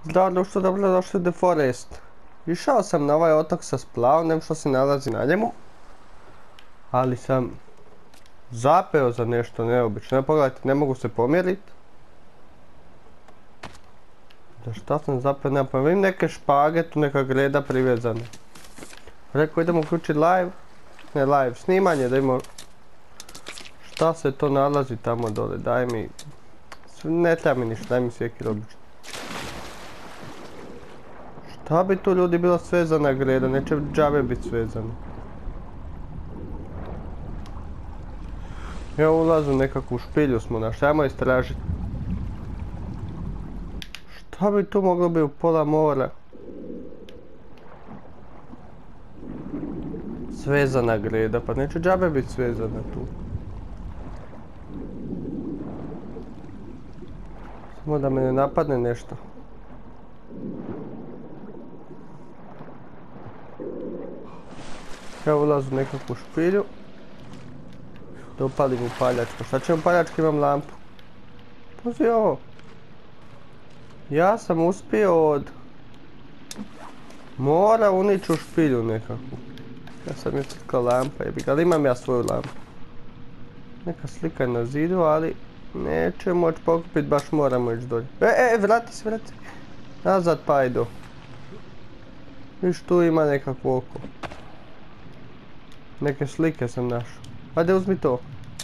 Zdravo društvo, dobro došli u The Forest. Išao sam na ovaj otok sa splavnem što se nalazi na njemu. Ali sam zapeo za nešto neobično. Pogledajte, ne mogu se pomjeriti. Za šta sam zapeo? Nema pojma. Vidim neke špage, tu neka greda privezane. Rekao idemo uključiti live. Ne live, snimanje da imamo šta se to nalazi tamo dole. Daj mi... Ne treba mi ništa, daj mi sjekir obično. Šta bi tu ljudi bilo svezana greda, neće džabe biti svezane. Evo ulazu nekakvu špilju smo našli, ajmo istražiti. Šta bi tu moglo biti u pola mora? Svezana greda, pa neće džabe biti svezana tu. Samo da me ne napadne nešto. Evo ulazu nekakvu špilju. Da upalim upaljačku. Šta će upaljačka, imam lampu. Pazi ovo. Ja sam uspio od mora unići u špilju nekakvu. Ja sam je crkla lampa, ali imam ja svoju lampu. Neka slika je na zidu, ali neće moći pokupiti, baš moramo ići dolje. Vrati se. Nazad pa idu. Viš tu ima nekakvo oko. Neke slike sam našao. Ajde uzmi to.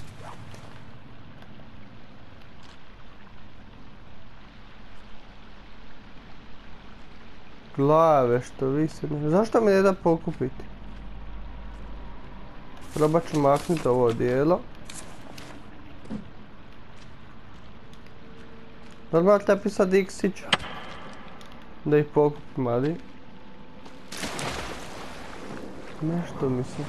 Glave što vise. Zašto mi ne da pokupiti? Probat ću maknuti ovo dijelo. Normalno treba pisati X-ić. Da ih pokupim, ali... Nešto mislim.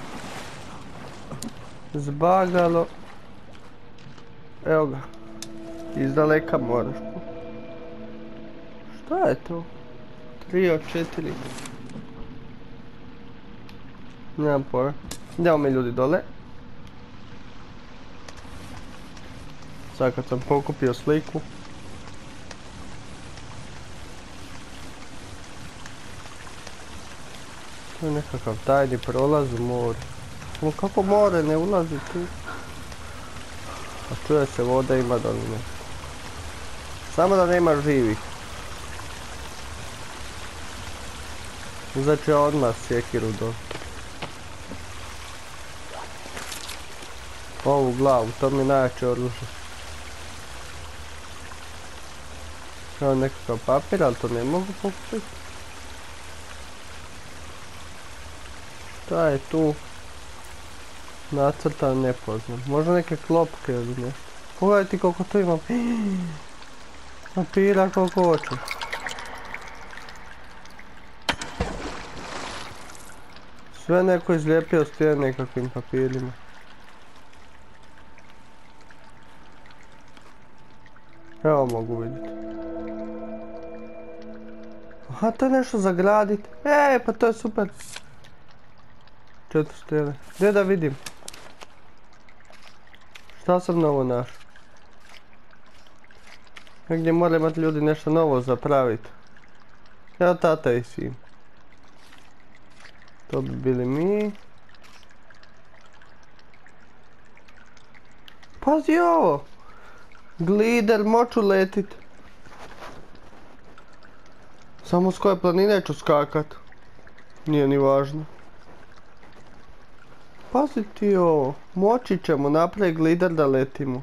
Zbagalo. Evo ga. Izdaleka moraš. Šta je to? 3 od 4. Nemam pojma. Idemo mi ljudi dole. Sad kad sam pokupio sliku. To je nekakav tajni prolaz u moru. Kako more ne ulazi tu? A čuje se voda ima doline. Samo da nema živih. Uzet ću ja odmah sjekiru dole. Ovu glavu, to mi je najjače oružje. Evo nekakav papir, ali to ne mogu pokupiti. Šta je tu? Nacrtan nepoznam. Možda neke klopke ili nešto. Pogledaj ti koliko tu imam. Papira koliko hoću. Sve neko izlijepio s tim nekakvim papirima. Evo mogu vidjeti. Aha, to je nešto za gradit. Pa to je super. 4 stele. Gdje da vidim? Šta sam novo našao? Negdje mora imati ljudi nešto novo zapraviti. Evo tata i sin. To bi bili mi. Pazi ovo! Glider, moću letit. Samo s koje planine ću skakat. Nije ni važno. Pazi ti ovo, moći ćemo napraviti glider da letimo.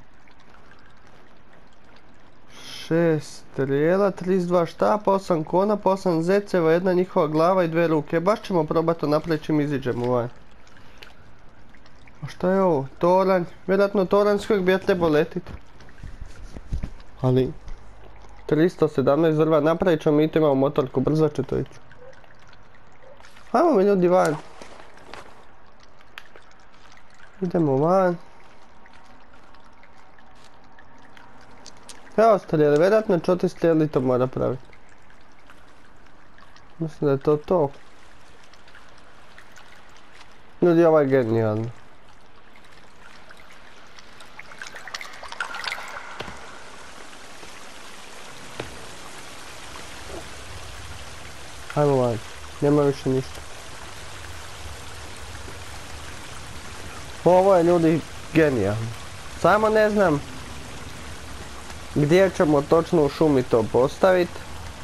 6 strijela, 32 štapa, 8 konapa, 8 zeceva, 1 njihova glava i 2 ruke. Baš ćemo probati to napraviti čim iziđemo van. A šta je ovo? Toranj. Vjerojatno toranj s kojeg bi ja trebao letiti. Ali... 317 drva, napravit ćemo, mi to imamo motorku, brzo će to ići. Hajmo mi ljudi van. Idemo van. Evo strijeli, vjerojatno 4 strijeli to mora praviti. Mislim da je to to. Ljudi, ovo je genijalno. Ajmo van, nema više ništa. Ovo je ljudi genijalno. Samo ne znam gdje ćemo točno u šumi to postaviti.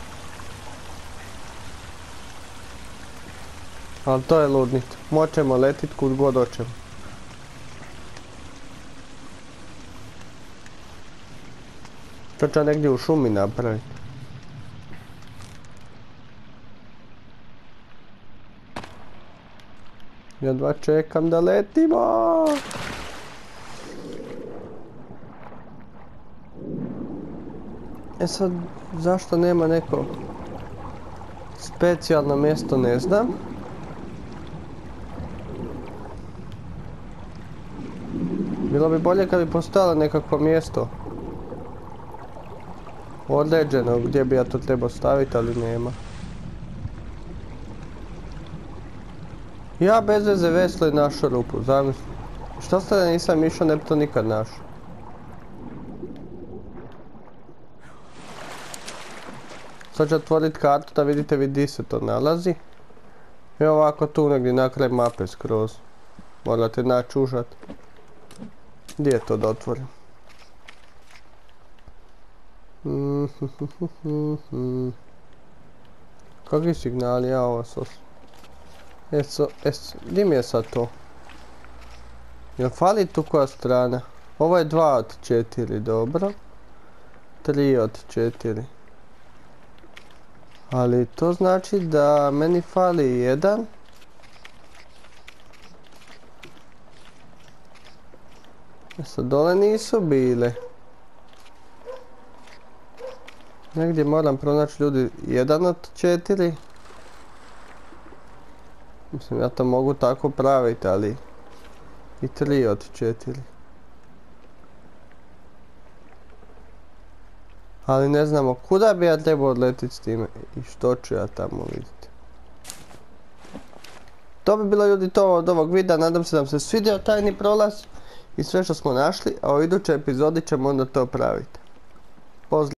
Ali to je ludnica. Moćemo letit kud god hoćemo. To ću negdje u šumi napraviti. Jedva čekam da letimo. E sad, zašto nema neko specijalno mjesto, ne znam. Bilo bi bolje kad bi postojalo nekakvo mjesto određeno gdje bi ja to trebao staviti, ali nema. Ja bez veze veslo i našao rupu, zamisli. Što ste da nisam išao, ne bi to nikad našao. Sad ću otvorit kartu da vidite gdje se to nalazi. I ovako tu negdje na kraj mape skroz. Morate naći užat. Gdje je to da otvorim? Kakvi signali, ja ovo sos. Gdje mi je sad to? Jel fali tu koja strana? Ovo je 2 od 4, dobro. 3 od 4. Ali to znači da meni fali 1. Sad dole nisu bile. Negdje moram pronaći ljudi 1 od 4. Mislim, ja to mogu tako praviti, ali i 3 od 4. Ali ne znamo kuda bi ja trebao odletiti s time i što ću ja tamo vidjeti. To bi bilo ljudi to od ovog videa, nadam se da vam se svidio tajni prolaz i sve što smo našli, a u idućoj epizodi ćemo onda to praviti. Pozdrav!